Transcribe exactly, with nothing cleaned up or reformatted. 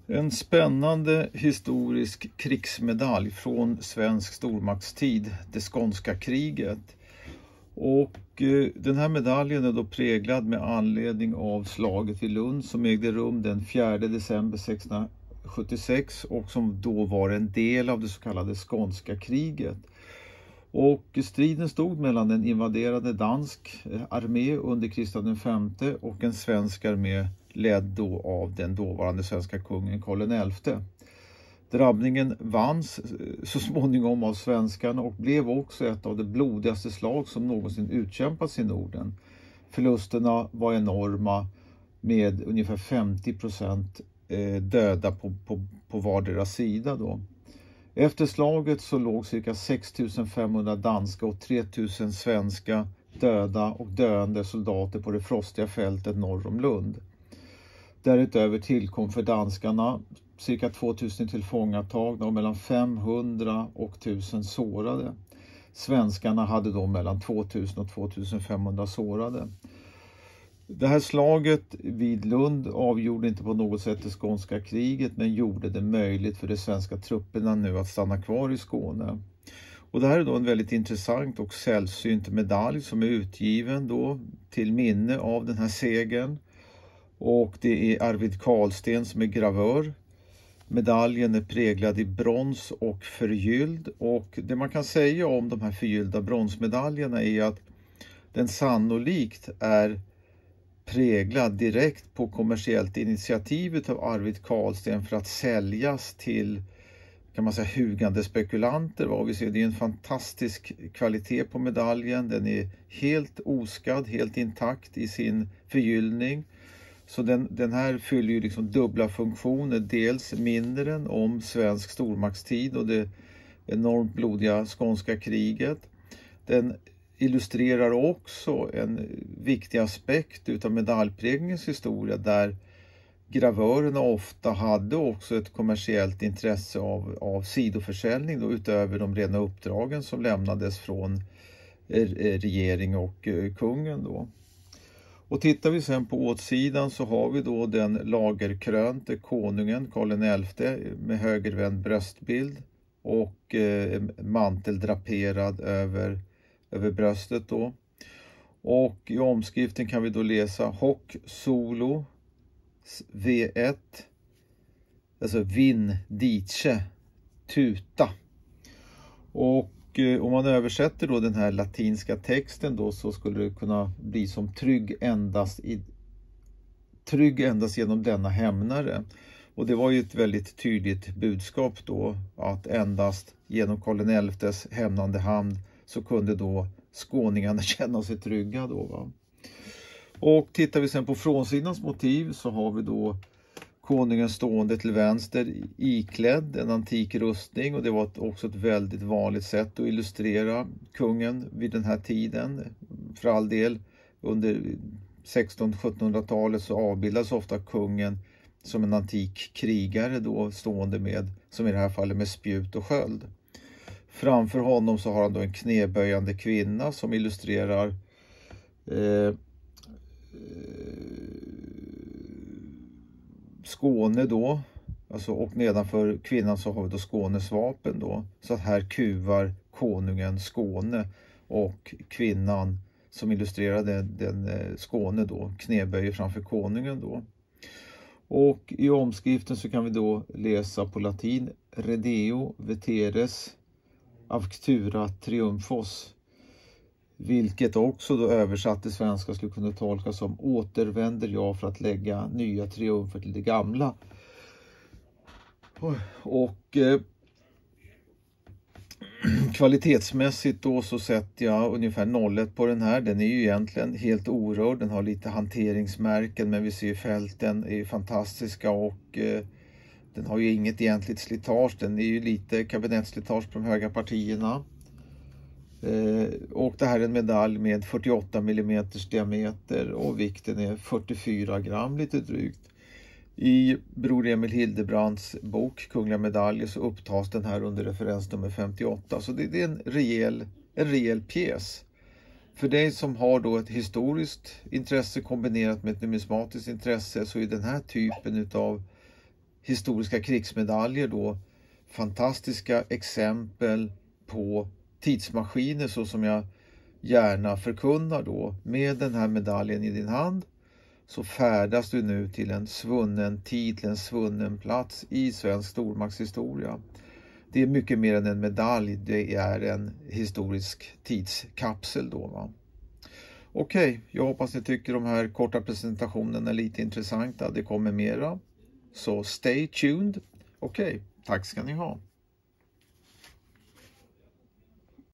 En spännande historisk krigsmedalj från svensk stormaktstid, det skånska kriget. Och eh, den här medaljen är då präglad med anledning av slaget vid Lund som ägde rum den fjärde december sextonhundrasjuttiosex och som då var en del av det så kallade skånska kriget. Och striden stod mellan en invaderande dansk armé under Kristian den femte och en svensk armé ledd då av den dåvarande svenska kungen Karl den elfte. Drabbningen vanns så småningom av svenskarna och blev också ett av de blodigaste slag som någonsin utkämpats i Norden. Förlusterna var enorma med ungefär femtio procent döda på, på, på vardera sida då. Efter slaget så låg cirka sex tusen femhundra danska och tre tusen svenska döda och döende soldater på det frostiga fältet norr om Lund. Därutöver tillkom för danskarna cirka två tusen tillfångatagna och mellan femhundra och tusen sårade. Svenskarna hade då mellan två tusen och två tusen femhundra sårade. Det här slaget vid Lund avgjorde inte på något sätt det skånska kriget men gjorde det möjligt för de svenska trupperna nu att stanna kvar i Skåne. Och det här är då en väldigt intressant och sällsynt medalj som är utgiven då till minne av den här segern. Och det är Arvid Karlsten som är gravör. Medaljen är präglad i brons och förgylld. Och det man kan säga om de här förgyllda bronsmedaljerna är att den sannolikt är präglad direkt på kommersiellt initiativet av Arvid Karlsten för att säljas till, kan man säga, hugande spekulanter. Vad vi ser, det är en fantastisk kvalitet på medaljen. Den är helt oskadd, helt intakt i sin förgyllning. Så den, den här fyller ju liksom dubbla funktioner. Dels minner den om svensk stormaktstid och det enormt blodiga skånska kriget. Den illustrerar också en viktig aspekt utav medaljprägningens historia där gravörerna ofta hade också ett kommersiellt intresse av, av sidoförsäljning då, utöver de rena uppdragen som lämnades från regering och kungen då. Och tittar vi sen på åtsidan så har vi då den lagerkrönte konungen Karl den elfte med högervänd bröstbild och eh, mantel draperad över, över bröstet då. Och i omskriften kan vi då läsa Hoc solo V ett, alltså vinn dice tuta. Och om man översätter då den här latinska texten då så skulle det kunna bli som trygg endast, i, trygg endast genom denna hämnare. Och det var ju ett väldigt tydligt budskap då att endast genom Karl den elftes hämnande hand så kunde då skåningarna känna sig trygga då va. Och tittar vi sen på frånsidans motiv så har vi då konungen stående till vänster iklädd en antik rustning och det var också ett väldigt vanligt sätt att illustrera kungen vid den här tiden. För all del under sextonhundra-sjuttonhundratalet så avbildas ofta kungen som en antik krigare då stående med, som i det här fallet med spjut och sköld. Framför honom så har han då en knäböjande kvinna som illustrerar eh, Skåne då, alltså, och nedanför kvinnan så har vi då Skånes vapen då, så att här kuvar konungen Skåne och kvinnan som illustrerade den, den Skåne då knäböjer framför konungen då. Och i omskriften så kan vi då läsa på latin Redeo veteres avctura triumphos, vilket också då översatt till svenska skulle kunna tolkas som återvänder jag för att lägga nya triumfer till det gamla. Och eh, kvalitetsmässigt då så sätter jag ungefär nollet på den här. Den är ju egentligen helt orörd, den har lite hanteringsmärken men vi ser fälten är ju fantastiska och eh, den har ju inget egentligt slitage. Den är ju lite kabinettslitage på de höga partierna. Eh, och det här är en medalj med fyrtioåtta millimeter diameter och vikten är fyrtiofyra gram lite drygt. I Bror Emil Hildebrands bok Kungliga medaljer så upptas den här under referens nummer femtioåtta. Så det, det är en rejäl, en rejäl pjäs. För dig som har då ett historiskt intresse kombinerat med ett numismatiskt intresse så är den här typen av historiska krigsmedaljer då fantastiska exempel på tidsmaskiner, så som jag gärna förkunnar då. Med den här medaljen i din hand så färdas du nu till en svunnen tid, till en svunnen plats i svensk stormaktshistoria. Det är mycket mer än en medalj, det är en historisk tidskapsel då, va. Okej, okay, jag hoppas ni tycker de här korta presentationerna är lite intressanta. Det kommer mera, så stay tuned. Okej, okay, tack ska ni ha.